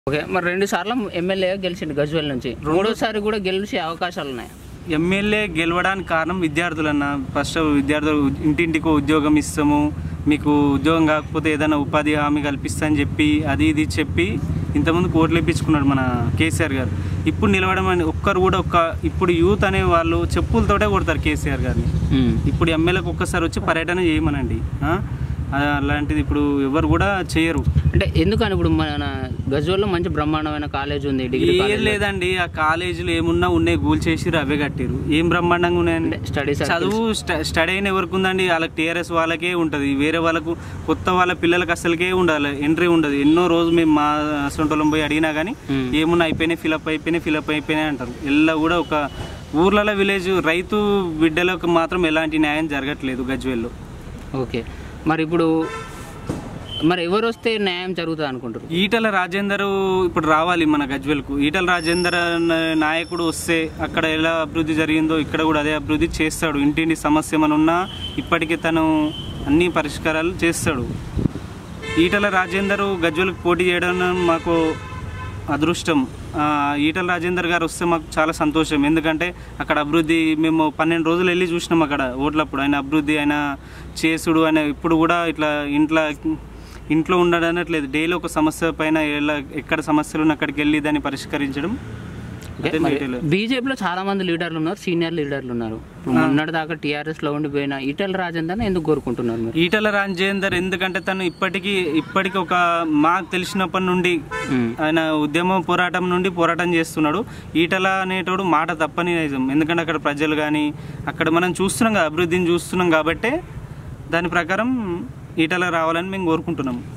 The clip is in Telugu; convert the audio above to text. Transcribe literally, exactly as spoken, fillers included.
ఓకే, మరి రెండు సార్లు ఎమ్మెల్యేగా గెలిచిండు గజ్వేల్ నుంచి, మూడోసారి కూడా గెలిచే అవకాశాలు ఉన్నాయి. ఎమ్మెల్యే గెలవడానికి కారణం విద్యార్థులన్న. ఫస్ట్ విద్యార్థులు ఇంటింటికి ఉద్యోగం ఇస్తాము, మీకు ఉద్యోగం కాకపోతే ఏదైనా ఉపాధి హామీ కల్పిస్తా అని చెప్పి అది ఇది చెప్పి ఇంతకుముందు కోట్లు ఇప్పించుకున్నాడు మన కేసీఆర్ గారు. ఇప్పుడు నిలవడం అని ఒక్కరు కూడా ఒక్క ఇప్పుడు యూత్ అనే వాళ్ళు చెప్పులతోటే కొడతారు కేసీఆర్ గారిని. ఇప్పుడు ఎమ్మెల్యేకి ఒక్కసారి వచ్చి పర్యటన చేయమనండి, అలాంటిది ఇప్పుడు ఎవరు కూడా చేయరు. అంటే ఎందుకని ఇప్పుడు మన గజ్వేల్లో మంచి బ్రహ్మాండమైన కాలేజ్ ఉంది, డిగ్రీ ఏం లేదండి. ఆ కాలేజీలు ఏమున్నా ఉన్నాయి, గూల్ చేసిరు, అవే కట్టిరు. ఏం బ్రహ్మాండంగా ఉన్నాయండి? స్టడీ చదువు స్టడీ అయిన ఎవరికి ఉందండి? వాళ్ళకి టీఆర్ఎస్ వాళ్ళకే ఉంటుంది, వేరే వాళ్ళకు కొత్త వాళ్ళ పిల్లలకి అసలుకే ఉండాలి, ఎంట్రీ ఉండదు. ఎన్నో రోజు మేము మా సొంతలో పోయి అడిగినా కానీ ఏమున్నా అయిపోయినాయి, ఫిలప్ అయిపోయినాయి ఫిలప్ అయిపోయినాయి అంటారు. ఇలా కూడా ఒక ఊర్లలో విలేజ్ రైతు బిడ్డలకు మాత్రం ఎలాంటి న్యాయం జరగట్లేదు గజ్వేల్లో. ఓకే, మరి ఇప్పుడు మరి ఎవరు వస్తే న్యాయం జరుగుతుంది అనుకుంటారు? ఈటల రాజేందర్ ఇప్పుడు రావాలి మన గజ్వేల్కు. ఈటల రాజేందర్ నాయకుడు వస్తే అక్కడ ఎలా అభివృద్ధి జరిగిందో ఇక్కడ కూడా అదే అభివృద్ధి చేస్తాడు. ఇంటింటి సమస్య ఏమైనా ఉన్నా ఇప్పటికే తను అన్ని పరిష్కారాలు చేస్తాడు. ఈటల రాజేందర్ గజ్వేల్కి పోటీ చేయడం మాకు అదృష్టం. ఈటల రాజేందర్ గారు వస్తే మాకు చాలా సంతోషం. ఎందుకంటే అక్కడ అభివృద్ధి మేము పన్నెండు రోజులు వెళ్ళి చూసినాం అక్కడ ఓట్లప్పుడు. ఆయన అభివృద్ధి, ఆయన చేసుడు, ఆయన ఇప్పుడు కూడా ఇట్లా ఇంట్లో ఇంట్లో ఉండడనట్లేదు. డైలీ ఒక సమస్య పైన ఎలా ఎక్కడ సమస్యలు ఉన్న అక్కడికి వెళ్ళి దాన్ని పరిష్కరించడం. బీజేపీలో చాలా మంది లీడర్లు ఉన్నారు, సీనియర్ లీడర్లు ఉన్నారు. మొన్నటి దాకా టీఆర్ఎస్ లో ఉండిపోయిన ఈటల రాజేందర్ ఎందుకు కోరుకుంటున్నారు? ఈటల రాజేందర్ ఎందుకంటే తను ఇప్పటికీ ఇప్పటికి ఒక మాకు తెలిసినప్పటి నుండి ఆయన ఉద్యమం పోరాటం నుండి పోరాటం చేస్తున్నాడు. ఈటల అనేటోడు మాట తప్పని నిజం. ఎందుకంటే అక్కడ ప్రజలు కానీ అక్కడ మనం చూస్తున్నాం కదా, అభివృద్ధిని చూస్తున్నాం. కాబట్టి దాని ప్రకారం ఈటల రావాలని మేము కోరుకుంటున్నాం.